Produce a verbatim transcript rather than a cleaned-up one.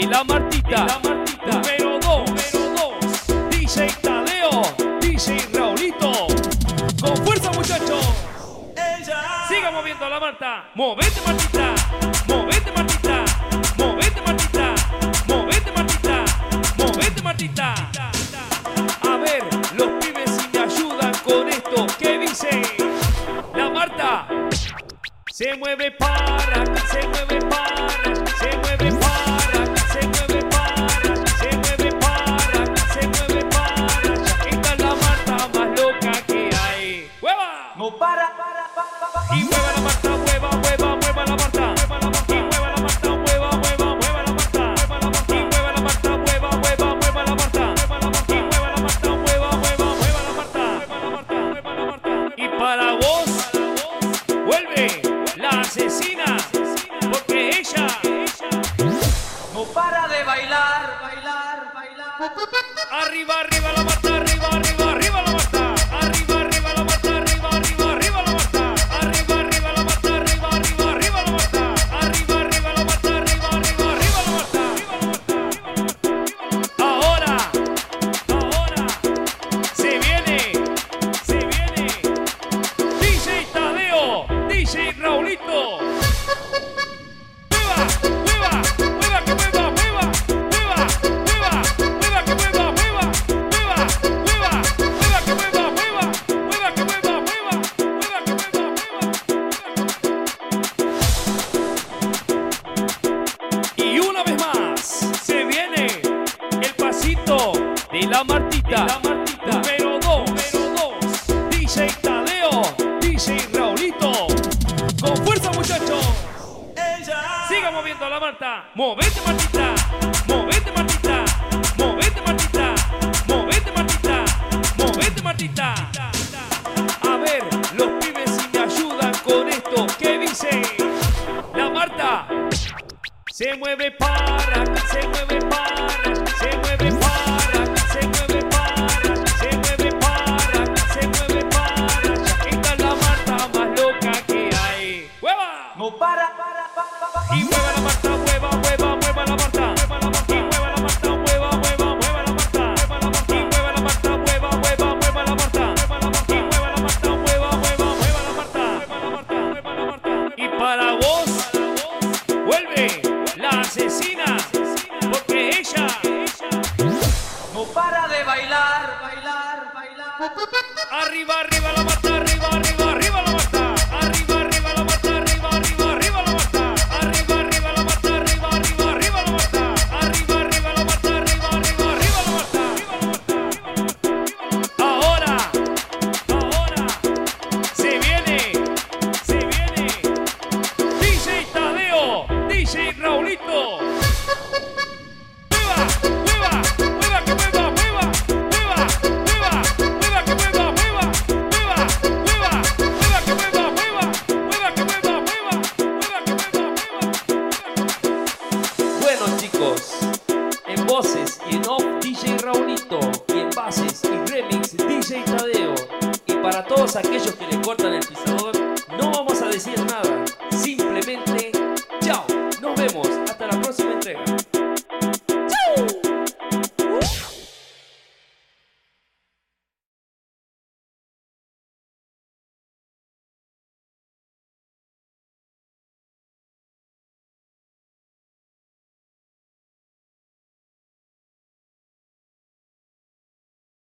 la Martita, la Martita. Número dos, número dos. D J Tadeo, D J Raulito. Con fuerza, muchachos. Siga moviendo a la Marta. Movete, Martita. Movete, Martita. Movete, Martita. Movete, Martita. Movete, Martita. A ver, los pibes si me ayudan con esto. ¿Qué dice? La Marta se mueve para, se mueve para, se mueve para, se mueve para, se mueve para, se mueve para. Esta es la Marta más loca que hay. ¡Hueva! No para, para, para, para. Y mueva la Marta, mueva, mueva, mueva la Marta. Y mueva la Marta, mueva, mueva, mueva la Marta. Y mueva la Marta, mueva, mueva, mueva la Marta. Y mueva la Marta, mueva, mueva, mueva la Marta. Y para vos, vuelve la asesina, porque ella No para de bailar, bailar, bailar. arriba, arriba la Marta, arriba, arriba, arriba la Marta, arriba, arriba la Marta, arriba, arriba, arriba la Marta, arriba, arriba la Marta, arriba, arriba, arriba la Marta, arriba, arriba la Marta, arriba, arriba, arriba la Marta. Ahora, ahora se viene, se viene D J Tadeo, D J Raulito. Mueva, mueva, mueva que mueva, mueva, mueva, mueva, mueva que mueva, mueva, mueva, mueva, mueva que mueva, mueva, mueva que mueva, mueva, mueva que mueva, mueva. Y una vez más se viene el pasito de la Martita, la Martita. Número dos, número dos. D J Tadeo, D J Raulito. Con fuerza, muchachos. Siga moviendo a la Marta. Movete, Martita. Movete, Martita. Movete, Martita. Movete, Martita. Movete, Martita. A ver, los pibes si me ayudan con esto. ¿Qué dice? La Marta se mueve para, se mueve para, se mueve para, se mueve para, se mueve para, se mueve para. Esta es la Marta más loca que hay. ¡Hueva! No para, para, para, para. Y mueva la Marta, mueva, mueva, mueva la Marta. Y mueva la Marta, mueva, mueva, mueva la Marta. Y mueva la Marta, mueva, mueva, mueva la Marta. Y mueva la Marta, mueva, mueva, mueva la Marta. Y para vos, vuelve la asesina, porque ella No para de bailar, bailar, bailar. arriba, arriba la Marta, arriba, arriba, arriba la Marta. Arriba, arriba la Marta, arriba, arriba, arriba la Marta. Arriba, arriba la Marta, arriba, arriba, arriba la Marta. Arriba, arriba la Marta, arriba, arriba, arriba la Marta. Ahora, ahora se viene, se viene D J Tadeo, D J Raulito. Mueva, mueva, mueva que mueva, mueva, mueva, mueva, mueva que mueva, mueva, mueva, mueva, mueva que mueva, mueva, mueva que mueva, mueva, mueva que mueva, mueva. Bueno, chicos, en voces y en off D J Raulito, y en bases y remix D J Tadeo. Y para todos aquellos que le cortan el pisador, no vamos a decir nada.